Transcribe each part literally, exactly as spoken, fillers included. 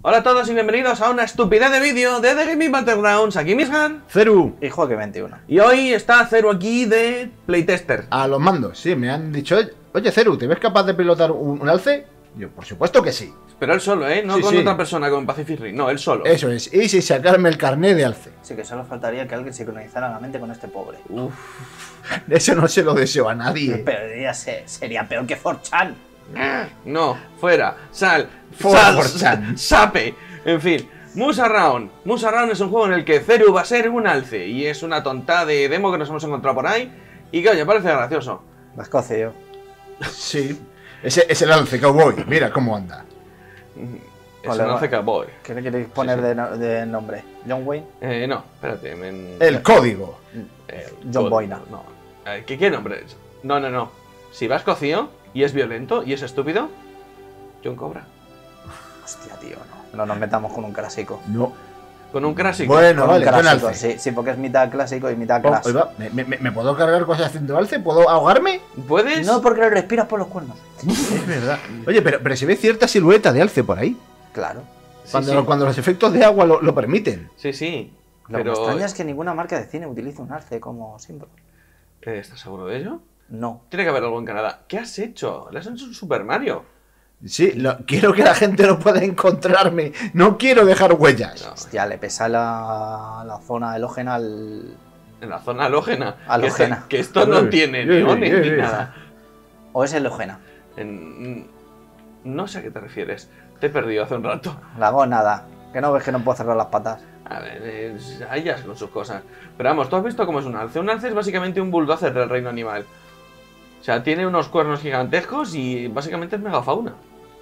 Hola a todos y bienvenidos a una estupidez de vídeo de The Gaming Battlegrounds. Aquí Mishan, Ceru y Joaquín veintiuno. y hoy está Ceru aquí de Playtester. a los mandos, sí, me han dicho, oye Ceru, ¿te ves capaz de pilotar un, un alce? Yo, por supuesto que sí. Pero él solo, ¿eh? No Sí, con sí. otra persona como en Pacific Rim, no, él solo. Eso es, y sin sacarme el carné de alce. Sí, que solo faltaría que alguien sincronizara la mente con este pobre. Uf. Eso no se lo deseo a nadie. Pero sería, sería peor que cuatro chan. No, fuera, sal, Fuera, sal, Forchan. sape. En fin, Musa Round. Musa Round es un juego en el que Ceru va a ser un alce. Y es una tonta de demo que nos hemos encontrado por ahí. Y que oye, parece gracioso. Vascocio yo. Sí, ese es el alce cowboy, mira cómo anda. Es Vale, un alce vale. cowboy. ¿Qué le queréis poner Sí, sí. De, no- de nombre? ¿John Wayne? Eh, no, espérate. men- El código. Eh, John God- Boyna. No. Eh, ¿Qué, ¿Qué nombre es? No, no, no. Si vas cocido y es violento y es estúpido, John Cobra. Hostia, tío, no. No nos metamos con un clásico. No. Con un clásico. Bueno, Con vale, un con clásico, alce. sí, sí, porque es mitad clásico y mitad Oh, clásico. ahí va. ¿Me, me- me puedo cargar cosas haciendo alce? ¿Puedo ahogarme? ¿Puedes? No, porque le respiras por los cuernos. Es verdad. Oye, pero, pero se ve cierta silueta de alce por ahí. Claro. Sí, Cuando, sí. cuando los efectos de agua lo, lo permiten. Sí, sí. Lo Pero... que me extraña es que ninguna marca de cine utiliza un arce como símbolo. Eh, ¿Estás seguro de ello? No. Tiene que haber algo en Canadá. ¿Qué has hecho? ¿Le has hecho un Super Mario? Sí, lo- quiero que la gente no pueda encontrarme. No quiero dejar huellas. No, Hostia, le pesa la, la zona halógena al... en la zona halógena. Halógena. Que, esto- que esto no Eh, tiene eh, neones eh, ni eh. nada. ¿O es halógena? En- No sé a qué te refieres. Te he perdido hace un rato. La hago nada. Que no ves que no puedo cerrar las patas. A ver, es- a ellas con sus cosas. Pero vamos, ¿tú has visto cómo es un alce? Un alce es básicamente un bulldozer del reino animal. O sea, tiene unos cuernos gigantescos y básicamente es megafauna.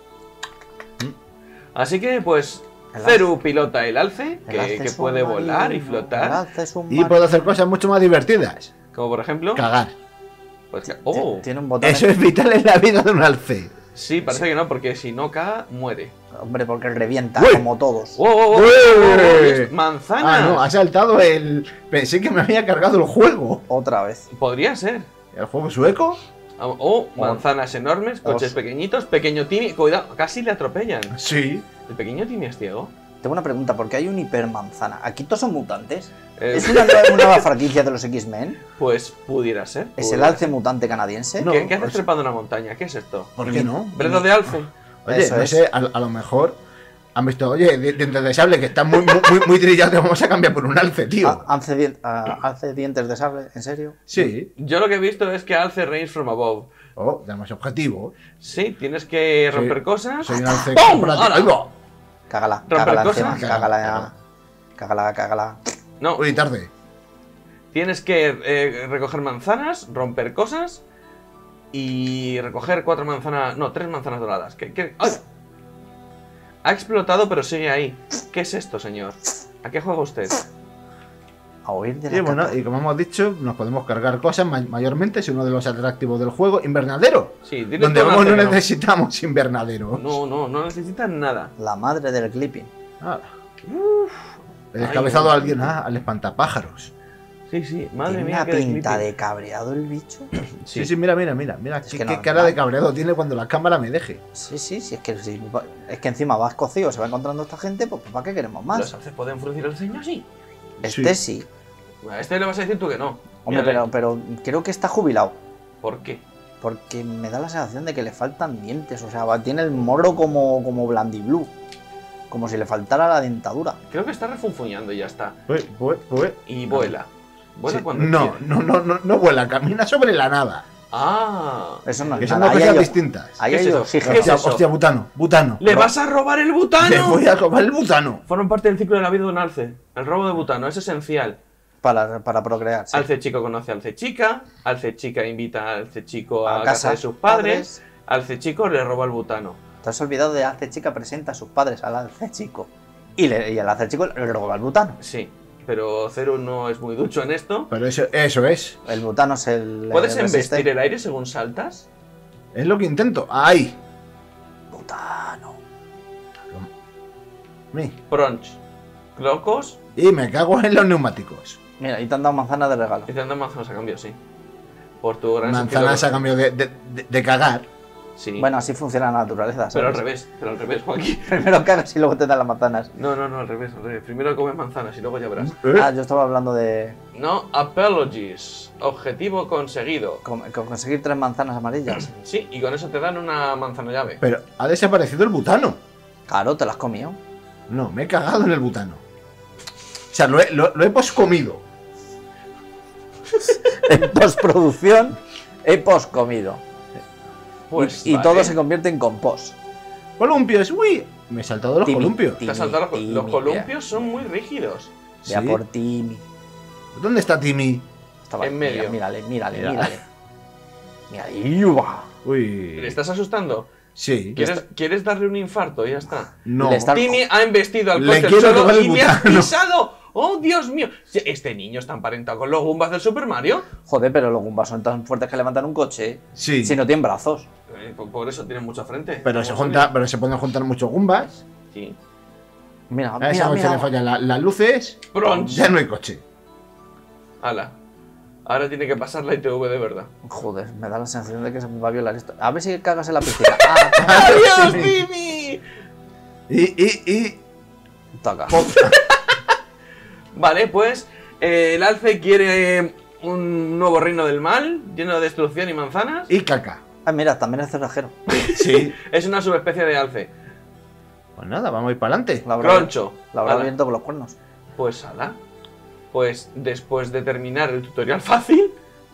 Así que, pues, El Ceru pilota el alce, El que, alce que es puede un volar y marino, flotar. el alce es un Y marino. puedo hacer cosas mucho más divertidas. Como por ejemplo... Cagar. Pues, que- Ti- ¡Oh! Tiene un botón. Eso es vital en la vida de un alce. Sí, parece que no, porque si no caga, muere. Hombre, porque revienta, Uy. como todos. ¡Oh, oh, oh! ¡Uy! oh, oh, ¡Manzana! Ah, no, ha saltado el... Pensé que me había cargado el juego. Otra vez. Podría ser. ¿El juego sueco? Oh, oh, manzanas enormes, coches Os- pequeñitos, pequeño Timmy. Cuidado, casi le atropellan. Sí. ¿El pequeño Timmy es ciego? Tengo una pregunta, ¿por qué hay un hipermanzana? ¿Aquí todos son mutantes? Eh, ¿Es una nueva, una nueva franquicia de los X-Men? Pues pudiera ser. ¿Es pudiera el alce ser. mutante canadiense? No. ¿Qué, qué haces pues- trepando una montaña? ¿Qué es esto? ¿Por qué no? ¿Bredo de alce? Oye, Eso no es. sé, a, a lo mejor han visto, oye, de- dientes de sable que están muy, muy, muy, muy trillados, te vamos a cambiar por un alce, tío. Ah, ¿Alce, dien- ah, alce dientes de sable? ¿En serio? Sí. Yo lo que he visto es que alce reigns from above. Oh, tenemos objetivo. Sí, tienes que Sí. romper cosas. Soy un alce ¡Pum! corporativo. ¡Hala! ¡Ahí va! Cágala, ¿Romper cágala cosas? encima, cágala, Claro. cágala, cágala. No, Uy, tarde. tienes que eh, recoger manzanas, romper cosas y recoger cuatro manzanas. No, tres manzanas doradas. ¿Qué, qué? ¡Ay! Ha explotado, pero sigue ahí. ¿Qué es esto, señor? ¿A qué juega usted? A oír de la Y bueno, caca. y como hemos dicho, nos podemos cargar cosas, ma- mayormente es uno de los atractivos del juego, invernadero. Sí, dile Donde tú al vamos no alce que no. necesitamos invernadero. No, no, no necesitan nada. La madre del clipping. Ah, Uf. he descabezado Ay, a alguien ah, al espantapájaros. Sí, sí, madre Tiene mía, una qué pinta creepy. de cabreado el bicho. Sí, sí, mira, mira, mira, mira, Es qué, que qué no, cara no. de cabreado tiene cuando la cámara me deje. Sí, sí, sí, es que, sí, es que encima vas cocido, se va encontrando esta gente, pues ¿para qué queremos ¿Los más? alces pueden fruncir el ceño? Sí. Este sí. A este le vas a decir tú que no. Hombre, Mírale. pero, pero creo que está jubilado. ¿Por qué? Porque me da la sensación de que le faltan dientes. O sea, va- tiene el morro como, como blandiblue. Como si le faltara la dentadura. Creo que está refunfuñando y ya está. Pues, pues, pues. Y vuela. Vuela Sí, cuando no, quiere. no, no, no, no vuela, camina sobre la nada. Ah. Eso no Que es son nada. dos Ahí cosas hay- distintas. ahí ¿Qué es hay eso? oxígeno. ¿Qué es hostia, eso? hostia, butano, butano. ¿Le Ro- vas a robar el Le butano? voy a robar el butano. Forman parte del ciclo de la vida de un alce. El robo de butano es esencial. Para, para procrear. sí. Alce chico conoce a alce chica. Alce chica invita a alce chico a, A casa, casa de sus padres. Alce chico le roba el butano. Te has olvidado de Alce Chica presenta a sus padres al Alce Chico. Y, le, y el Alce Chico le roba el butano. Sí. Pero Ceru no es muy ducho en esto. Pero eso, eso es. El butano es el. ¿Puedes el resiste. embestir el aire según saltas? Es lo que intento. ¡Ay! Butano. Mi. Bronch. Clocos. Y me cago en los neumáticos. Mira, y te han dado manzana de regalo. Y te dan manzanas a cambio, sí. Por tu gran sentido Manzanas de- a cambio de, de, de- de cagar. Sí. Bueno, así funciona la naturaleza. pero al ¿sabes? revés, pero al revés, Joaquín. Primero cagas y luego te dan las manzanas. No, no, no, al revés, al revés. Primero comes manzanas y luego ya verás. ¿Eh? Ah, yo estaba hablando de No, apologies. Objetivo conseguido. con- con conseguir tres manzanas amarillas. Sí, y con eso te dan una manzana llave. Pero ha desaparecido el butano. Claro, te las has comido. No, me he cagado en el butano. O sea, lo he, lo, lo he poscomido. En postproducción, he poscomido. Pues y y vale. todo se convierte en compost. Columpios, uy. Me he saltado los Timi, columpios. ti- Te has saltado los, Timmy, los mira. columpios son muy rígidos. Vea Sí. por Timmy. ¿Dónde está Timmy? Estaba En medio. Mira, mírale, mírale, Mira. mírale. Mírale. ¡Yuba! Uy. ¿Le estás asustando? Sí. ¿Quieres, ¿Quieres darle un infarto? Y ya está. No. Le está- Timmy ha embestido al Le coche quiero solo robar el y me ha butano. pisado. ¡Oh, Dios mío! ¿Este niño está emparentado con los Goombas del Super Mario? Joder, pero los Goombas son tan fuertes que levantan un coche. Sí. Si no tienen brazos. Eh, por, por eso tienen mucha frente. Pero se, ¿Cómo junta, pero se pueden juntar muchos gumbas. Sí. Mira, A esa mira, coche le mira. fallan la- las luces. Pronto. Ya no hay coche. Hala. Ahora tiene que pasar la I T V de verdad. Joder, me da la sensación de que se me va a violar esto. A ver si cagas en la piscina. Ah, toma. ¡Adiós, Timmy! Y, y, y. Toca. Vale, pues eh, el alce quiere eh, un nuevo reino del mal, lleno de destrucción y manzanas. Y caca. Ah, mira, también es cerrajero. Sí. Es una subespecie de alce. Pues nada, vamos a ir para adelante. La habrá, Croncho. la habrá Ala. abierto con los cuernos. Pues ala. Pues después de terminar el tutorial fácil,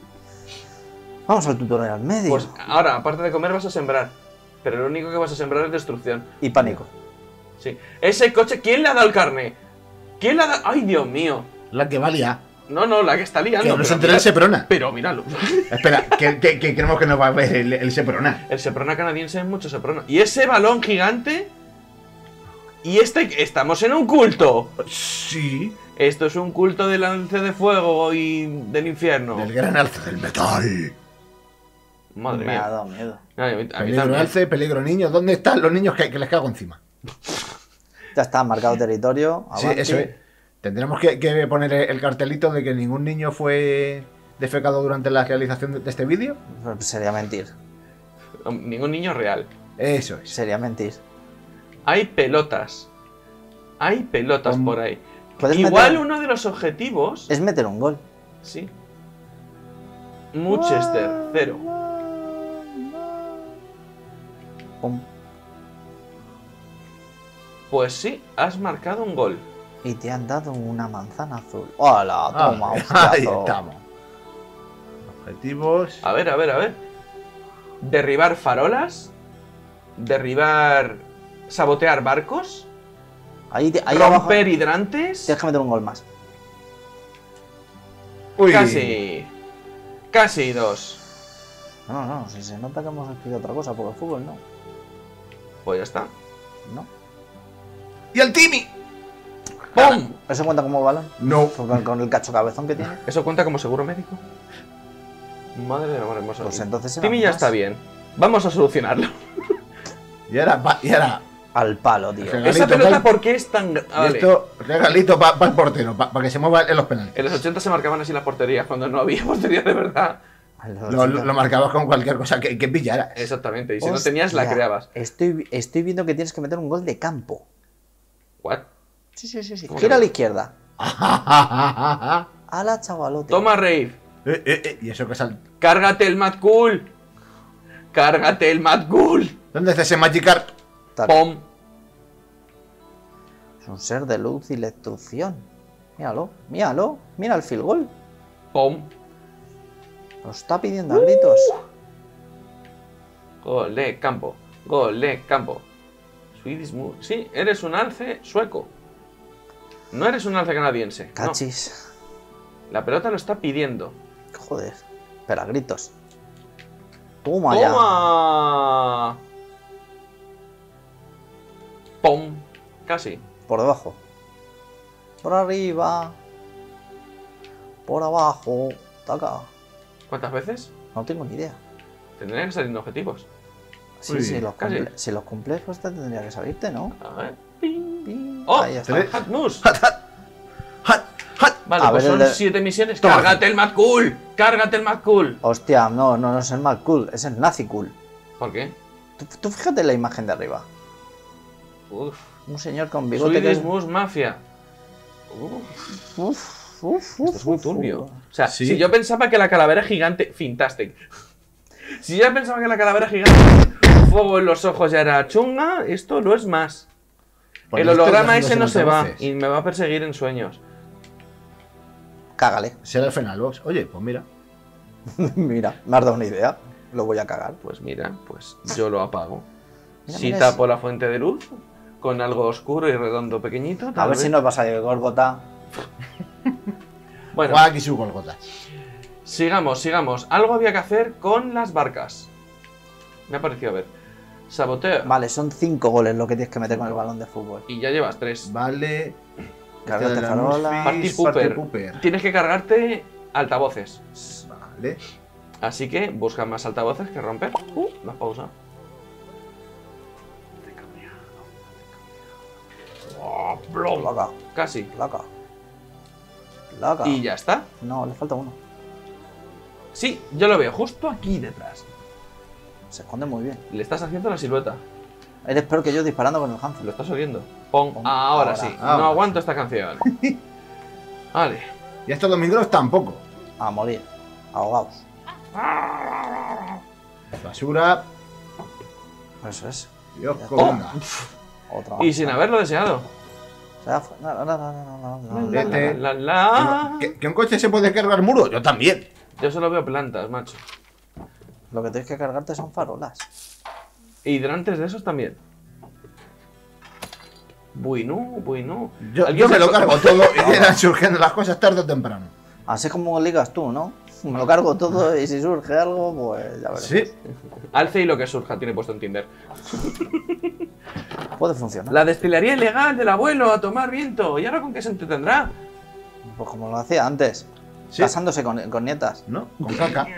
Vamos al tutorial medio. pues ahora, aparte de comer, vas a sembrar. Pero lo único que vas a sembrar es destrucción. Y pánico. Sí. Ese coche, ¿quién le ha dado el carne? ¿Quién le ha dado? ¡Ay, Dios mío! La que valía. No, no, la que está liando. Que no pero se entere el mira- Seprona. Pero míralo. Espera, que, que, que creemos que no va a ver el, el Seprona. El Seprona canadiense es mucho Seprona. Y ese balón gigante. Y este. Estamos en un culto. Sí. Esto es un culto del lance de fuego y del infierno. Del gran alce del metal. Madre me ha mía. dado miedo. A mí- a mí Peligro también. alce, peligro niños. ¿Dónde están los niños que, que les cago encima? Ya está, marcado territorio. Sí, avanti. eso es. Tendremos que, que poner el cartelito de que ningún niño fue defecado durante la realización de, de este vídeo. Pero Sería mentir. Ningún niño real. Eso es. Sería mentir. Hay pelotas. Hay pelotas Um, por ahí. ¿Puedes Igual meter- uno de los objetivos. Es meter un gol. Sí. Manchester, cero. Pum. Pues sí, has marcado un gol. Y te han dado una manzana azul. ¡Hola! Ah, Toma, ahí hostiazo. estamos. Objetivos. A ver, a ver, a ver. Derribar farolas. Derribar. Sabotear barcos. Ahí, te- ahí abajo Romper hidrantes. tienes que meter un gol más. Uy. Casi. Casi dos. No, no, no. Si se nota que hemos escrito otra cosa, porque el fútbol no. Pues ya está. No. ¡Y el Timmy! ¡Pum! ¿Eso cuenta como balón? No. Con, con el cacho cabezón que tiene. ¿Eso cuenta como seguro médico? Madre de amor hermoso. Pues entonces será Timmy ya más. está bien. Vamos a solucionarlo. Y ahora, va- y ahora. Al palo, tío. Regalito, Esa pelota, cal- ¿por qué es tan.? gra- Ah, Y vale. esto, regalito para el portero, para que se mueva en los penaltis. En los ochenta se marcaban así las porterías, cuando no había porterías de verdad. A los Lo, ochenta. lo marcabas con cualquier cosa que, que pillara. Exactamente, y si no Hostia, tenías, la creabas. Estoy, estoy viendo que tienes que meter un gol de campo. ¿What? Sí, sí, sí. sí. ¿Cómo Gira que a la no? izquierda. A la chavalote. Toma, Rave. Eh, eh, eh, y eso que sal. Cárgate el Mad Cool. Cárgate el Mad Cool. ¿Dónde está ese Magikarp? Tac. Pom. Es un ser de luz y destrucción. Míralo, míralo. Mira el field goal. Pom. Lo está pidiendo a gritos. Gol de campo. Gol de campo. Swedish Moon. Sí, eres un alce sueco. No eres un alce canadiense. no. Cachis. La pelota lo está pidiendo. Joder. Pero a gritos. Toma, ya. ¡Toma! ¡Pum! Casi. Por debajo. Por arriba. Por abajo. Taca. ¿Cuántas veces? No tengo ni idea. Tendrían que salir objetivos. Sí, Uy, si, los casi. cumple- si los cumples, pues te tendría que salirte, ¿no? A ver. Ping. Ping. ¡Oh! Ahí está. Tres. Hat Moose. ¡Hat, hat! ¡Hat, hat! Vale, A pues ver, son el de- siete misiones. Toma. ¡Cárgate el Mad Cool! ¡Cárgate el Mad Cool! Hostia, no, no, no es el mal cool, es el nazi cool. ¿Por qué? Tú, tú fíjate en la imagen de arriba. Uf. Un señor con bigote que Swedish es... Moose Mafia. Uf. Uf, uf, Esto es muy uf, turbio. uf. O sea, Sí. si yo pensaba que la calavera gigante... Fantastic. Si yo pensaba que la calavera gigante... Fuego en los ojos ya era chunga, esto lo es más. Por El esto holograma ya ese los no se va altavoces. y me va a perseguir en sueños. Cágale. Será el Fenalbox. Oye, pues mira. Mira, me has dado una idea. Lo voy a cagar. Pues mira, pues yo lo apago. Mira, Si mira, tapo la fuente de luz con algo oscuro y redondo pequeñito. A tal ver vez. si nos va a salir Gorgota. Bueno, Juega aquí su Golgota. sigamos, sigamos. Algo había que hacer con las barcas. Me ha parecido ver. Saboteo. Vale, son cinco goles lo que tienes que meter con el balón de fútbol. Y ya llevas tres. Vale. Cárgate Este de la farola. Nurfis, Party Pooper. Party Pooper. Tienes que cargarte altavoces. Vale. Así que busca más altavoces que romper. Uh, la pausa. Oh, blom. Loca, Casi. loca. Loca. Y ya está. No, le falta uno. Sí, yo lo veo justo aquí detrás. Se esconde muy bien. Le estás haciendo la silueta. Eres peor que yo disparando con el Hanzo. Lo estás oyendo. Pon. Pon. Ahora, Ahora. sí. Ahora no aguanto sí. esta canción. Vale. Y estos domingos tampoco. A morir. Ahogados. Basura. Eso es. Dios, Ya columna. Otra Y sin haberlo deseado. Se ha fu- no, no, no, no, no, no, no, no. Vete. La, la, la. ¿Que, que un coche se puede cargar muro? Yo también. Yo solo veo plantas, macho. Lo que tienes que cargarte son farolas. Y hidrantes de esos también. Bueno, bueno. Yo, ¿Alguien yo me se- lo cargo todo y irán surgiendo las cosas tarde o temprano. Así como ligas tú, ¿no? Me lo cargo todo y si surge algo, pues ya veremos. Sí. Alce y lo que surja, tiene puesto en Tinder. Puede funcionar. La destilería ilegal del abuelo a tomar viento. ¿Y ahora con qué se entretendrá? Pues como lo hacía antes. Sí. Casándose con, con nietas. ¿No? Con caca.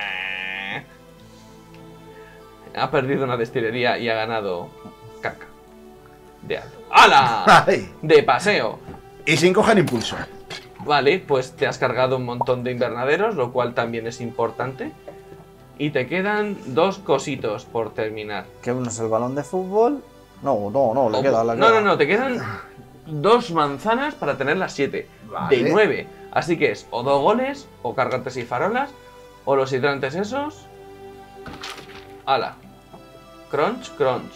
Ha perdido una destilería y ha ganado caca. De alto. ¡Hala! Ay. De paseo. Y sin coger impulso. Vale, pues te has cargado un montón de invernaderos, lo cual también es importante. Y te quedan dos cositos por terminar. Que uno es el balón de fútbol. No, no, no, le O- queda, le no, queda. no, no, te quedan dos manzanas para tener las siete. Vale. De nueve. Así que es o dos goles, o cargantes y farolas, o los hidrantes esos. Ala. Crunch, crunch.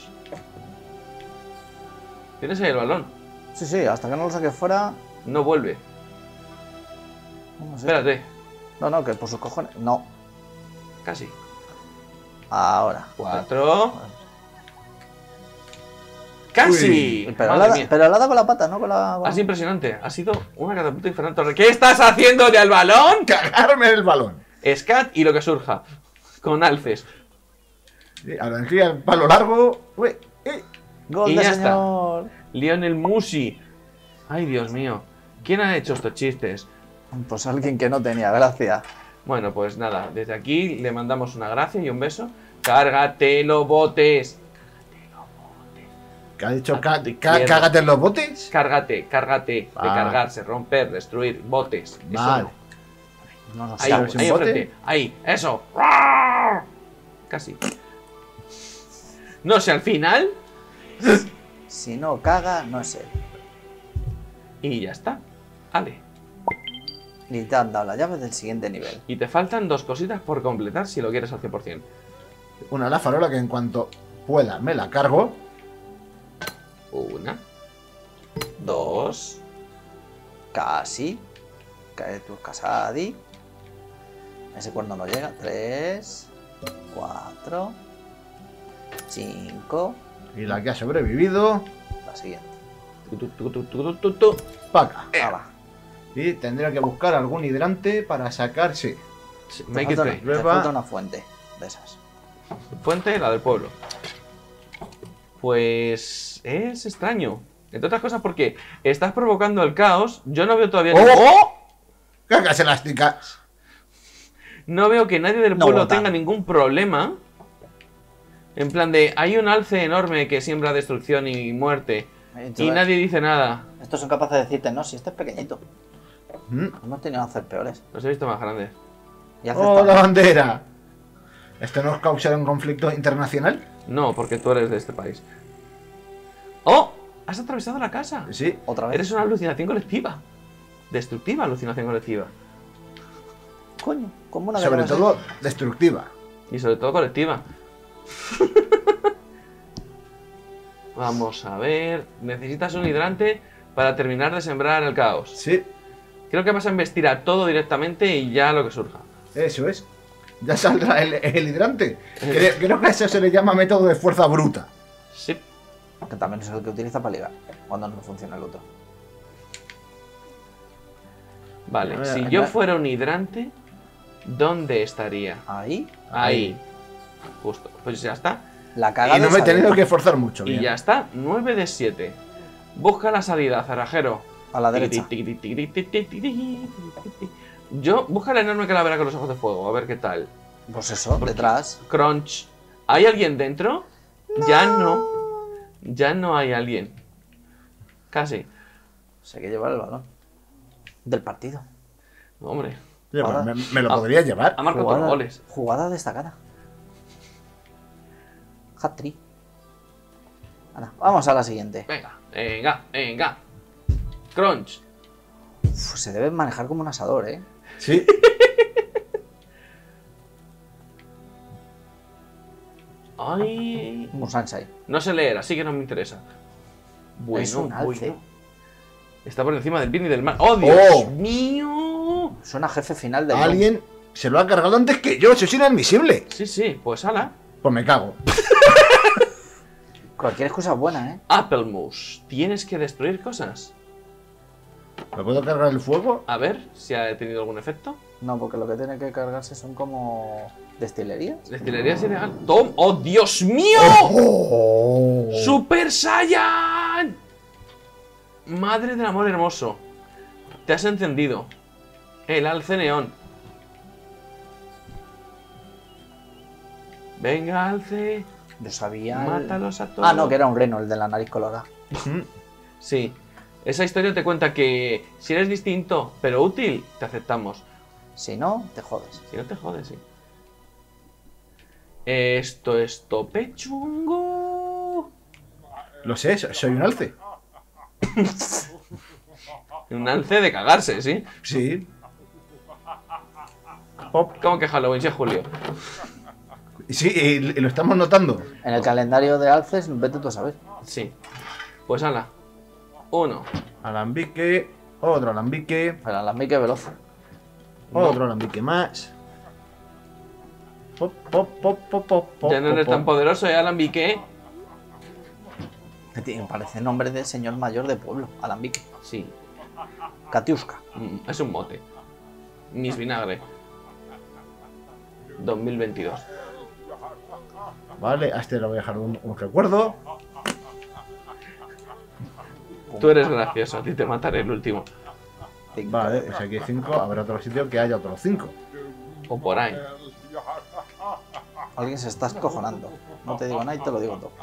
¿Tienes ahí el balón? Sí, sí, hasta que no lo saques fuera. No vuelve. No sé. Espérate. No, no, que por sus cojones. No. Casi. Ahora. Cuatro. ¡Casi! Pero, Madre la, mía. pero la ha dado con la pata, ¿no? Con la. Ha sido impresionante. Ha sido una catapulta infernal. ¿Qué estás haciendo del balón? Cagarme el balón. Scat y lo que surja. Con alces. Sí, ahora encima el palo largo. Uy, eh. Gol Y de ya está. señor. Lionel Musi. Ay, Dios mío. ¿Quién ha hecho estos chistes? Pues alguien que no tenía gracia. Bueno, pues nada. Desde aquí le mandamos una gracia y un beso. Cárgatelo, botes. ¿Qué ha dicho? A Ca- tu ca- izquierda. ¿Cágate en los botes? Cárgate, cárgate. De Vale. cargarse, romper, destruir, botes. Eso Vale. no. No nos Ahí, ¿Sabes un ahí bote? enfrente. Ahí, eso. Casi. No sé, al final. Si no caga, no es él. Y ya está. Vale. Y te han dado la llave del siguiente nivel. Y te faltan dos cositas por completar si lo quieres al cien por cien. Una la farola que en cuanto pueda me la cargo. Una. Dos. Casi. Cae tu casadi. Ese cuerno no llega. Tres. Cuatro. Cinco. Y la que ha sobrevivido. La siguiente. Tu, tu, tu, tu, tu, tu, tu. Paca. Hala. Y tendría que buscar algún hidrante para sacarse. Sí, Te Make it falta, play. te Prueba. falta una fuente de esas. Fuente, la del pueblo. Pues es extraño. Entre otras cosas porque estás provocando el caos. Yo no veo todavía... ¡Oh! ¡Cacas elásticas! No veo que nadie del No pueblo vota. tenga ningún problema. En plan de, hay un alce enorme que siembra destrucción y muerte. Y nadie dice nada. Estos son capaces de decirte, no, si este es pequeñito. ¿Mm? Hemos tenido que hacer peores. Los he visto más grandes. Y ¡Oh, aceptamos. la bandera! ¿Esto nos causará un conflicto internacional? No, porque tú eres de este país. ¡Oh! Has atravesado la casa. Sí. Otra vez. Eres una alucinación colectiva. Destructiva alucinación colectiva. Coño, ¿cómo una Sobre vez no todo, destructiva. Y sobre todo colectiva. Vamos a ver. Necesitas un hidrante para terminar de sembrar el caos. Sí, Creo que vas a investir a todo directamente y ya lo que surja. eso es. Ya saldrá el, el hidrante. Creo, creo que a eso se le llama método de fuerza bruta. Sí. Que también es el que utiliza para ligar, cuando no funciona el otro. Vale, Eh, si eh, yo eh. fuera un hidrante, ¿dónde estaría? Ahí, Ahí. Justo. Pues ya está. la cagada Y no es me he ahí. tenido que esforzar mucho. Y bien. ya está. nueve de siete. Busca la salida, cerrajero. A la derecha. Yo, busca el enorme calavera con los ojos de fuego, a ver qué tal. Pues eso, detrás. Crunch. ¿Hay alguien dentro? Ya no. Ya no hay alguien. Casi. Pues hay que llevar el balón. Del partido. Hombre. Oye, pues ahora- me, me lo Ah. podría llevar. Ha marcado cuatro goles. Jugada destacada. Hat-trick. Anda, vamos a la siguiente. Venga, venga, venga. Crunch. Uf, se debe manejar como un asador, ¿eh? Sí. Ay. Un Sansai. No sé leer, así que no me interesa. Bueno, Es un alce. bueno. Está por encima del bien y del mal. ¡Oh, Dios Oh. mío! Suena jefe final del Alguien se lo ha cargado antes que yo. Eso es inadmisible. Sí, sí, pues ala. Pues me cago. Cualquier excusa es buena, ¿eh? Applemoose. Tienes que destruir cosas. ¿Me puedo cargar el fuego? A ver si ha tenido algún efecto. No, porque lo que tiene que cargarse son como destilerías. Destilería es ilegal. ¡Tom! ¡Oh, Dios mío! ¡Oh! ¡Super Saiyan! Madre del amor hermoso. Te has encendido. El alce neón. Venga, alce. Yo sabía. el- Mátalos a todos. Ah, no, que era un reno, el de la nariz colorada. Ujú. Sí. Esa historia te cuenta que si eres distinto, pero útil, te aceptamos. Si no, te jodes. Si no te jodes, sí. Esto es tope chungo. Lo sé, so- soy un alce. Un alce de cagarse, ¿sí? Sí. Pop. ¿Cómo que Halloween? Si es julio. Sí, y, y lo estamos notando. En el calendario de alces, vete tú a saber. Sí. Pues ala. Uno. Alambique. Otro alambique. Para la mique veloz. Otro alambique más. Pop, pop, pop, pop, pop, pop, Ya no eres pop, tan poderoso, ¿eh, Alambique? Me tiene- parece nombre de señor mayor de pueblo. Alambique. Sí. Katiuska. Mm, Es un mote. Miss Vinagre. dos mil veintidós. Vale, a este le voy a dejar un, un recuerdo. Tú eres gracioso, a ti te mataré el último. Cinco. Vale, pues aquí hay cinco. Habrá otro sitio que haya otros cinco. O por ahí. Alguien se está escojonando. No te digo nada y te lo digo todo.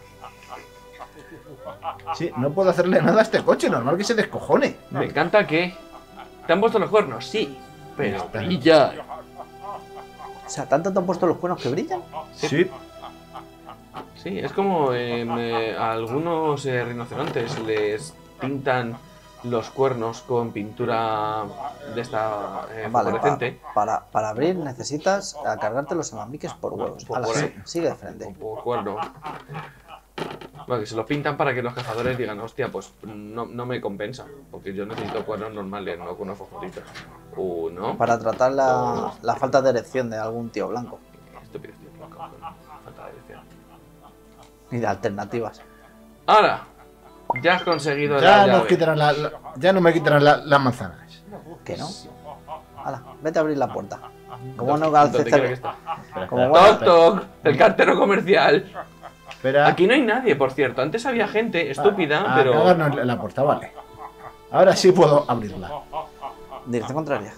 Sí, no puedo hacerle nada a este coche. Normal que se descojone. Me encanta que... ¿Te han puesto los cuernos? Sí. Pero Espera. brilla. O sea, ¿tanto te han puesto los cuernos que brillan? Sí. Sí, es como em, eh, a algunos eh, rinocerontes les pintan los cuernos con pintura de esta eh, Vale, fluorescente. pa- para, para abrir necesitas a cargarte los alambiques por huevos. Por- Ala, por sí, ahí. sigue de frente. O, o cuerno. Bueno, que se lo pintan para que los cazadores digan, hostia, pues no, no me compensa. Porque yo necesito cuernos normales, no con unos fosforitos. Uno. Para tratar la, la falta de erección de algún tío blanco. Estúpido, tío, loco, falta de dirección. Y de alternativas. Ahora, ya has conseguido Ya, la nos llave. quitarán la- la- ya no me quitarán la- las manzanas. Que no. Hala, vete a abrir la puerta. Como no ¿Dónde calces quiere que cerca. esté? Espera, Como espera, bueno. Toc, toc, el cartero comercial. espera. Aquí no hay nadie, por cierto. Antes había gente estúpida, A- a pero... cagarnos en la puerta, vale. Ahora sí puedo abrirla. Dirección contraria.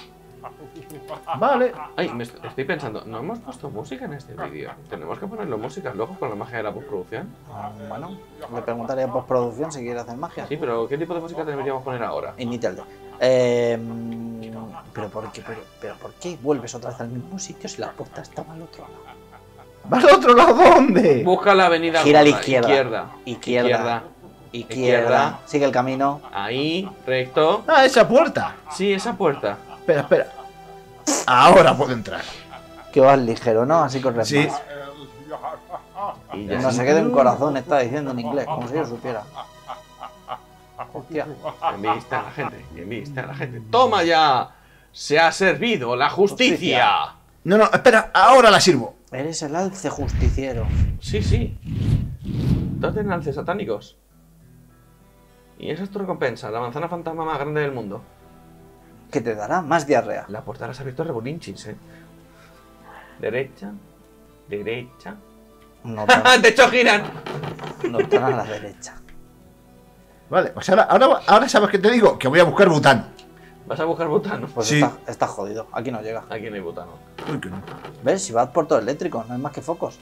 Vale. Ay, me est- estoy pensando, no hemos puesto música en este vídeo. Tenemos que ponerlo música luego con la magia de la postproducción. Ah, Bueno, le preguntaré a postproducción si quiere hacer magia. Sí, pero ¿qué tipo de música deberíamos poner ahora? Initial D. Eh, pero, ¿por qué, pero, pero ¿por qué vuelves otra vez al mismo sitio si la puerta estaba al otro lado? ¿Vas al otro lado dónde? Busca la avenida Gira a la gorda, izquierda. izquierda. Izquierda. Izquierda. Izquierda. Izquierda. Sigue el camino. Ahí, recto. Ah, esa puerta. Sí, esa puerta. Espera, espera. Ahora puedo entrar. Que vas ligero, ¿no? Así corres Sí. más. Y ya No sí. se quede un corazón, está diciendo en inglés, como si yo supiera. Hostia. Bien vista a la gente, bien vista a la gente. ¡Toma ya! ¡Se ha servido la justicia! No, no, espera, ahora la sirvo. Eres el alce justiciero. Sí, sí. Dos alces satánicos. Y esa es tu recompensa, la manzana fantasma más grande del mundo. Que te dará más diarrea. La puerta la has abierto regulinchis, eh. Derecha, derecha. No tan, ¡Te hecho giran! no tan a la derecha. Vale, pues ahora, ahora, ahora sabes que te digo, que voy a buscar butano. ¿Vas a buscar butano? Pues Sí. está, está jodido. Aquí no llega. Aquí no hay butano. Uy, que no. ¿Ves? Si vas por todo eléctrico, no hay más que focos.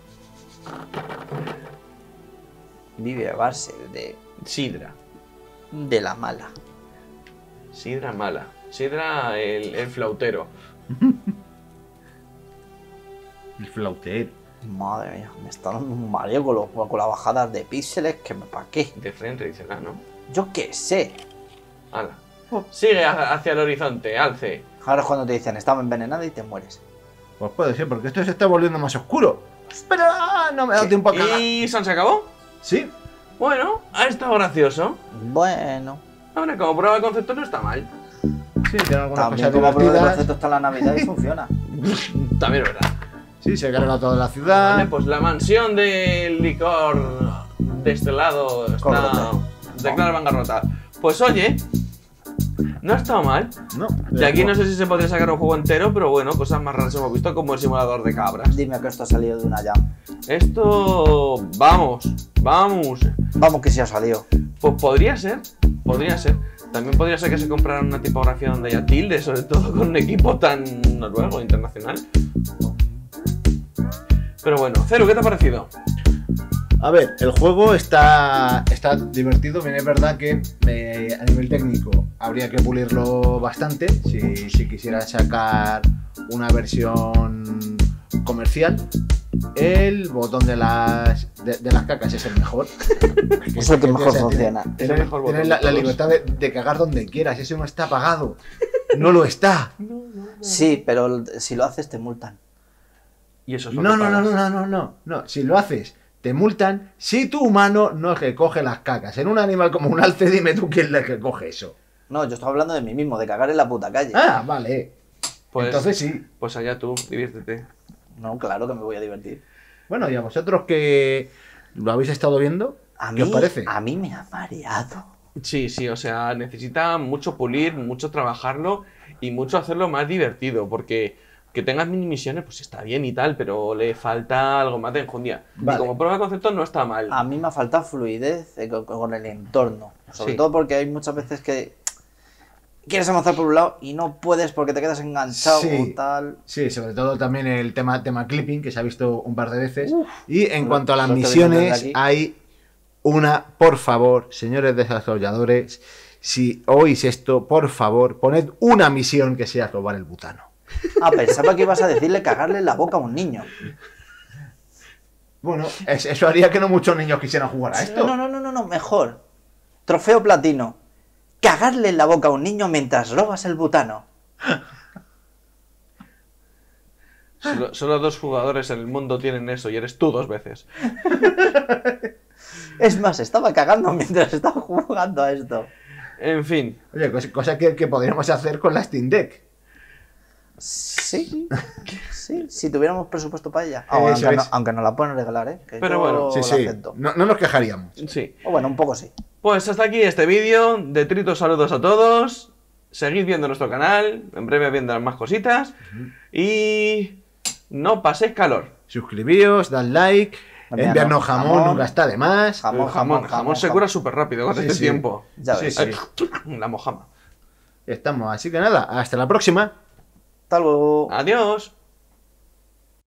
Vive a base de, Sidra. de la mala. Sidra mala. Sidra el, el flautero. El flautero. Madre mía, me está dando un mareo con, los- con las bajadas de píxeles que me pa' qué. De frente, dice, ah, ¿no? Yo qué sé. Hala. Sigue ha- hacia el horizonte, alce. Ahora es cuando te dicen estaba envenenada y te mueres. Pues puede ser, porque esto se está volviendo más oscuro. Espera, no me da tiempo a cagar. ¿Y San se acabó? Sí. Bueno, ha estado gracioso. Bueno, Ahora, como prueba de concepto no está mal. Sí, tiene algunas también cosas como prueba de divertidas. concepto está la Navidad y funciona. También es verdad. Sí, se carga toda la ciudad. Vale, pues la mansión del licor destilado está Cóbrate. declara bancarrota. Pues oye, no ha estado mal. No. De aquí no sé si se podría sacar un juego entero, pero bueno, cosas más raras hemos visto como el simulador de cabras. Dime que esto ha salido de una jam. Esto... vamos, vamos. Vamos que sí ha salido. Pues podría ser, podría ser. También podría ser que se compraran una tipografía donde haya tilde, sobre todo con un equipo tan noruego, internacional. Pero bueno, Cero, ¿qué te ha parecido? A ver, el juego está, está divertido, bien es verdad que eh, a nivel técnico habría que pulirlo bastante si, si quisiera sacar una versión comercial. El botón de las, de, de las cacas es el mejor. Es el que mejor O sea, funciona. Tienes, Es el mejor botón tienes la, de la todos. libertad de, de cagar donde quieras, eso no está pagado. No lo está. Sí, pero si lo haces te multan. Y eso es lo No, que no, no, pagas. no, no, no, no. Si lo haces, te multan. Si tu humano no es el que coge las cacas. En un animal como un alce, dime tú quién es el que coge eso. No, yo estaba hablando de mí mismo, de cagar en la puta calle. Ah, vale. Pues, Entonces sí. Pues allá tú, diviértete. No, claro que me voy a divertir. Bueno, y a vosotros que lo habéis estado viendo, A ¿qué mí, os parece? a mí me ha mareado. Sí, sí, o sea, necesita mucho pulir, mucho trabajarlo y mucho hacerlo más divertido, porque que tengas mini misiones, pues está bien y tal, pero le falta algo más de enjundia. Vale. Y como prueba de concepto no está mal. A mí me ha faltado fluidez eh, con, con el entorno. Sobre Sí. todo porque hay muchas veces que quieres avanzar por un lado y no puedes porque te quedas enganchado Sí. o tal. Sí, sobre todo también el tema, tema clipping, que se ha visto un par de veces. Y en Lo- cuanto a las lo estoy viendo misiones, desde aquí. hay una, por favor, señores desarrolladores, si oís esto, por favor, poned una misión que sea robar el butano. Ah, pensaba que ibas a decirle cagarle en la boca a un niño. Bueno, es- eso haría que no muchos niños quisieran jugar a esto. No, no, no, no, no, mejor. Trofeo platino. Cagarle en la boca a un niño mientras robas el butano. Solo, solo dos jugadores en el mundo tienen eso y eres tú dos veces. Es más, estaba cagando mientras estaba jugando a esto. En fin, Oye, cosa, cosa que, que podríamos hacer con la Steam Deck. Sí, sí, si tuviéramos presupuesto para ella. Eh, Aunque, eso no, es. aunque nos la pueden regalar, ¿eh? Que Pero yo bueno, Sí, la sí. acepto. No, no nos quejaríamos. sí. O bueno, un poco sí. Pues hasta aquí este vídeo. Detritos saludos a todos. Seguid viendo nuestro canal. En breve vendrán más cositas. Y no paséis calor. Suscribíos, dad like, Enviarnos enviarnos jamón, jamón. nunca está de más. Jamón, El jamón, jamón, jamón se jamón. cura súper rápido con Sí, este sí. tiempo. Ya Sí, ves. sí. La mojama. Estamos, así que nada, hasta la próxima. Hasta luego. Adiós.